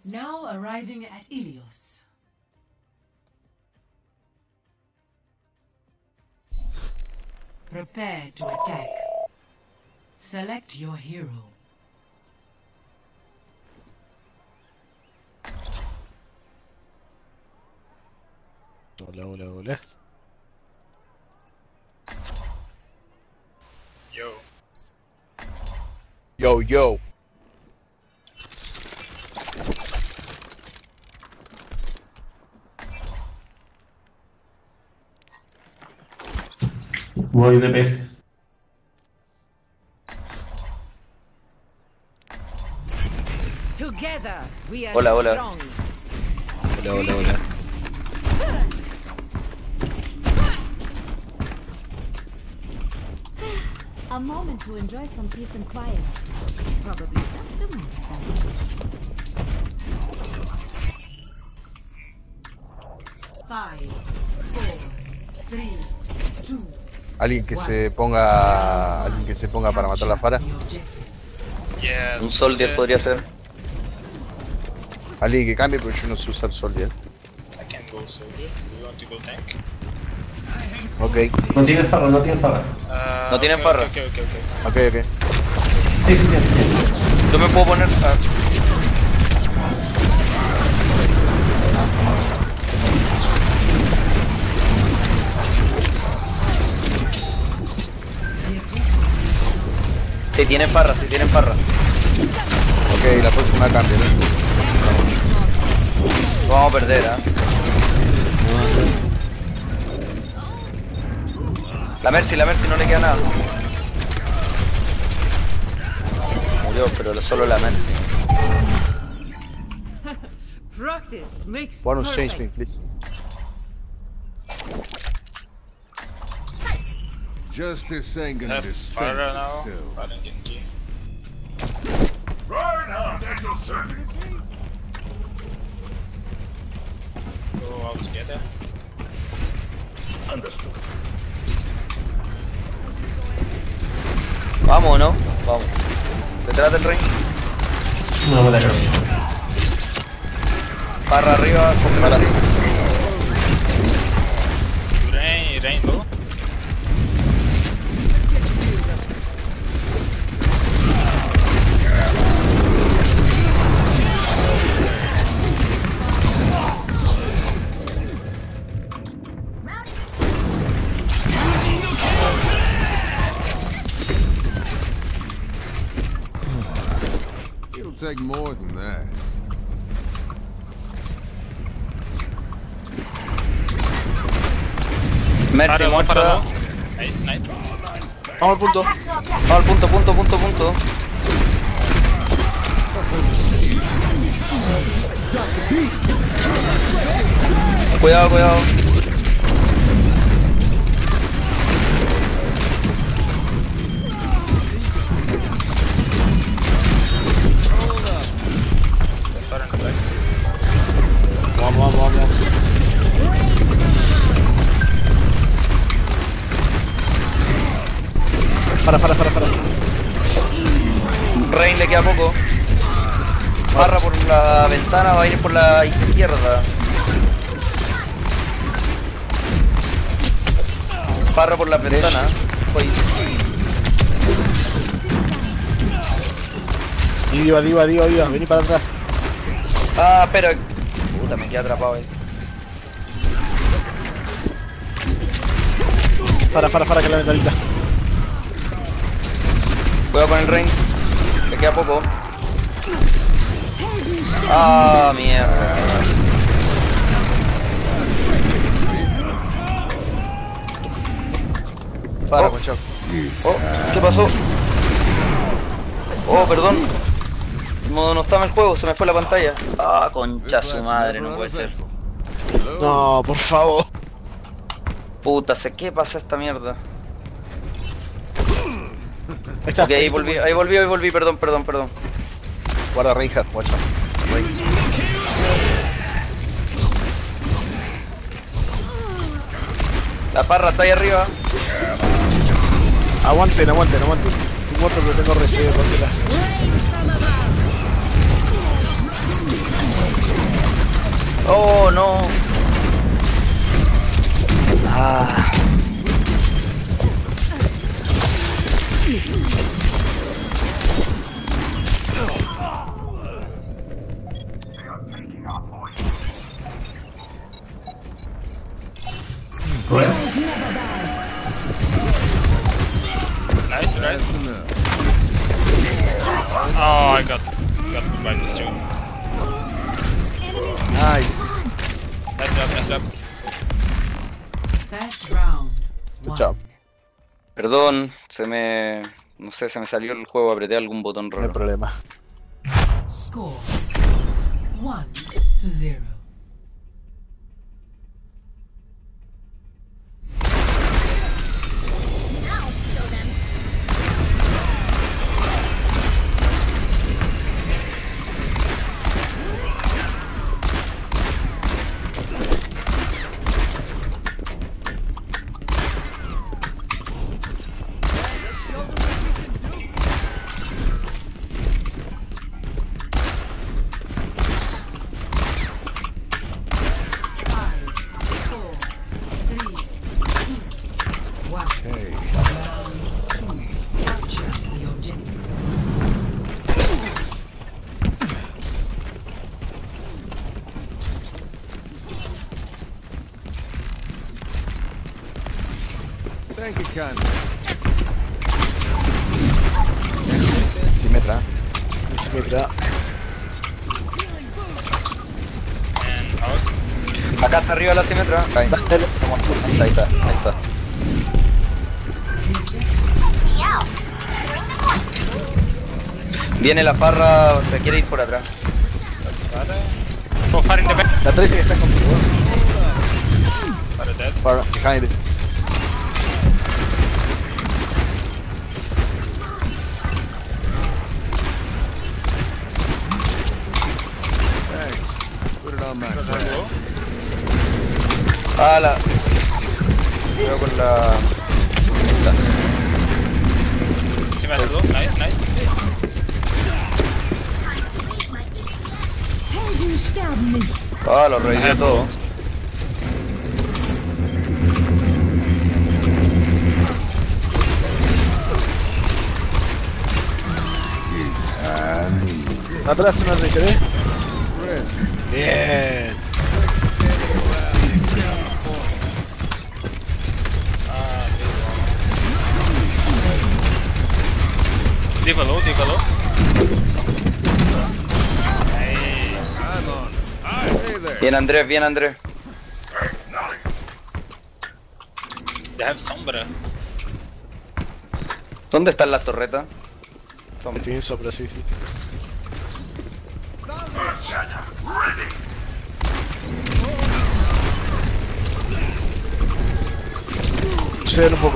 Now arriving at Ilios. Prepare to attack. Select your hero. Hola, hola, hola. Yo. Yo, yo. Voy de PS. Together we are Hola, hola. strong. Hola, hola, hola. A moment to enjoy some peace and quiet. Probably just a moment. 5, 4, 3, 2. Alguien que se ponga para matar la Fara. Yes. Un soldier podría ser. Alguien que cambie porque yo no sé usar Soldier. I can go soldier. Do you want to go tank? Ok, No tiene farra, no tiene farra. No tienen okay, farra. Okay. ok. Sí, sí, sí. Yo me puedo poner. Sí, tienen farra, sí, tienen farra. Ok, la próxima cambia, ¿no? Vamos a perder, La Mercy no le queda nada. Murió, pero solo la Mercy. Practice makes Why don't change me, perfect. please? Justice ain't gonna Have dispense fire now. itself. Fire Genji. Go out together. Vamos, ¿no? Vamos. Detrás del ring. No me la creo. Barra arriba, con Mercy. Rain low. It'll take more than that. Mercy Para muerta. low. Nice. Vamos al punto. Vamos al punto. Cuidado. Fire in the back. Vamos. Para. Rain le queda poco. Barra por la ventana, va a ir por la izquierda. Barra por la ventana. Voy. Diva, vení para atrás. Ah, espera. Puta, me quedé atrapado ahí. Para, que la ventanita. Cuidado con el Rain. Le queda poco. Ah, mierda. Para, Oh. muchacho. Oh, ¿qué pasó? Oh, perdón. No estaba en el juego, se me fue la pantalla. Ah, concha su madre, no puede ser. No, por favor. Puta, ¿qué pasa esta mierda? Ahí está. Ok, ahí volví, perdón. Guarda Reinhardt, watch out. La parra está ahí arriba. Aguanten. Estoy muerto pero tengo reserva. Oh, no. Ah. Rest. Nice, nice. Oh, I got by this too. Nice. Nice job. First round. Good job. Perdón, no sé, se me salió el juego, apreté algún botón No hay raro. problema. Score 1-0. Thank you kindly. Simetra. And out. Acá está arriba la simetra. Cae. Ahí está. Viene la farra, se quiere ir por atrás. That's Farah. Go far in the back. La Tracy está contigo. Farah dead. Far behind it. Thanks. Put it on my That's tab. one low. Ah, la... Cuidado con la... See my low. Nice. Helden sterben nicht. Ah, lo revivió todo. Atrás una Tracy, ¿eh? Risk. Bien. Diva low. Nice. I'm on. Hey there. Bien Andrés. They have sombra. ¿Dónde están las torretas? Tiene sopra, sí. Suceden un poco.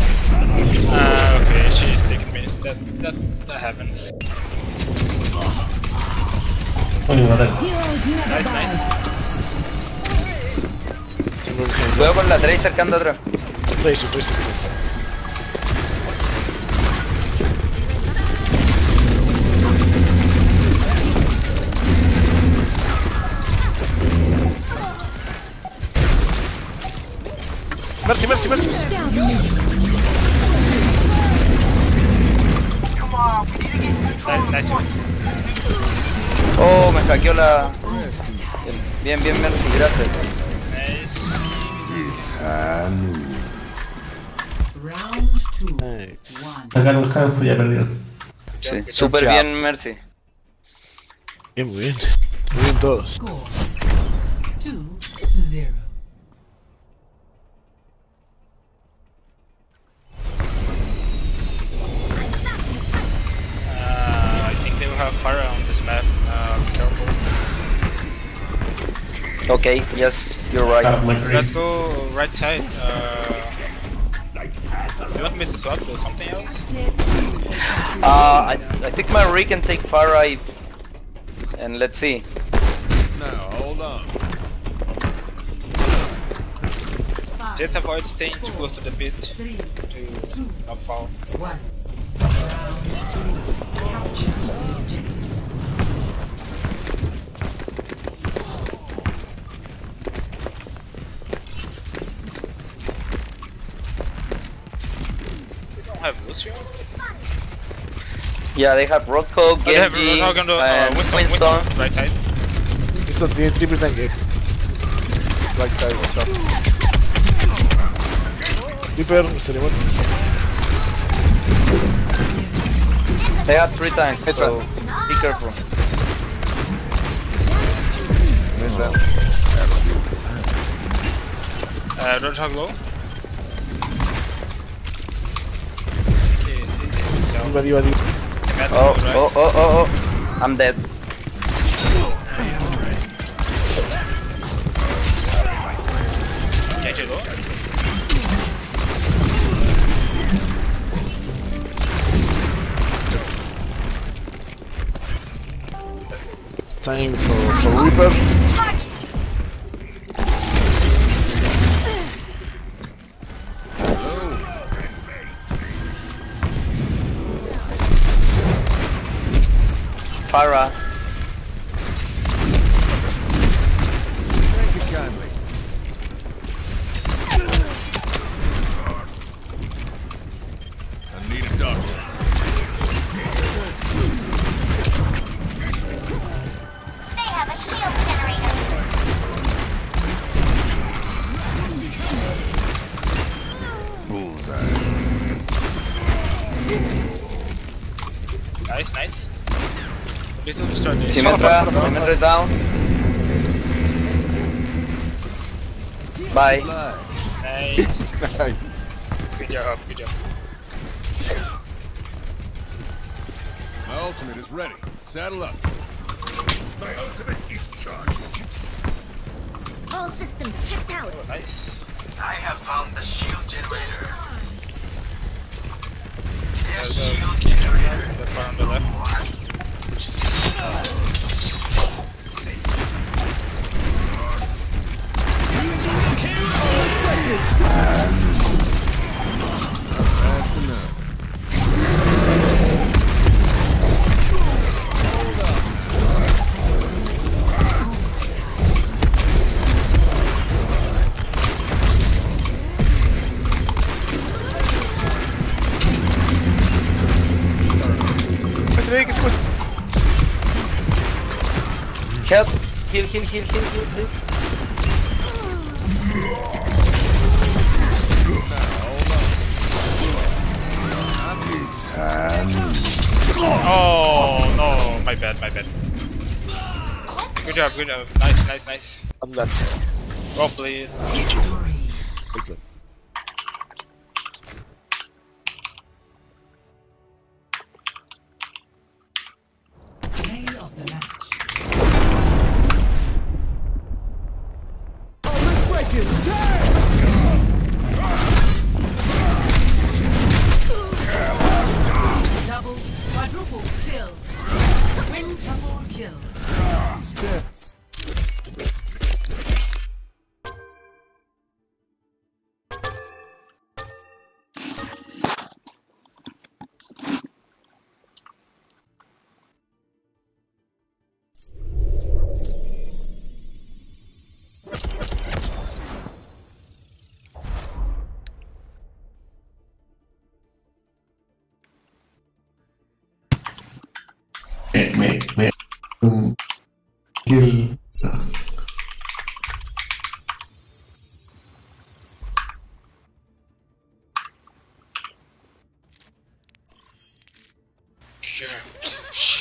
Okay, she's taking me. That happens. Uy, maté. Heroes never Nice. Cuidado con la Tracer que anda atrás. Tracy. Mercy. sterben nicht. Nice. Oh, me hackeó la... Bien, Mercy, gracias. Nice. Round 2. Nice. 1. Sacaron el Hanzo y ya perdieron. Sí, súper bien, Mercy. Bien, muy bien todos. Score 2-0. I think they will have Farah on this map. Be careful. Okay, yes, you're right. Let's go right side. You want me to swap to something else? I think my Re can take Farah and let's see. Now, hold on. Just avoid staying too close to the pit 3, to not fall. 1. Round 3. Capture the objective. Lucio? Yeah, they have Roadhog, They have Genji, Roadhog and and Winston. right side. Winston tiene triple tanque. Right side, watch out. Reaper, estaría muerto. They have 3 tanks, so be careful. Roadhog low. Diva. Oh. I'm dead. Genji low. Time for Reaper. Farah. Thank you kindly. I need a doctor. They have a shield generator. Bullseye. Nice. This will start this. Symmetra is down. Bye. Nice. Good job. My ultimate is ready. Saddle up. My ultimate is charged. All systems checked out. Oh, nice. I have found the shield generator. There's a the far on the left. Fast enough. Help! Heal, please. Oh no, my bad. Good job. Nice. I'm left. Well played. Play of the match. Double, quadruple kill. Quintuple kill. Me. Kill. Yeah.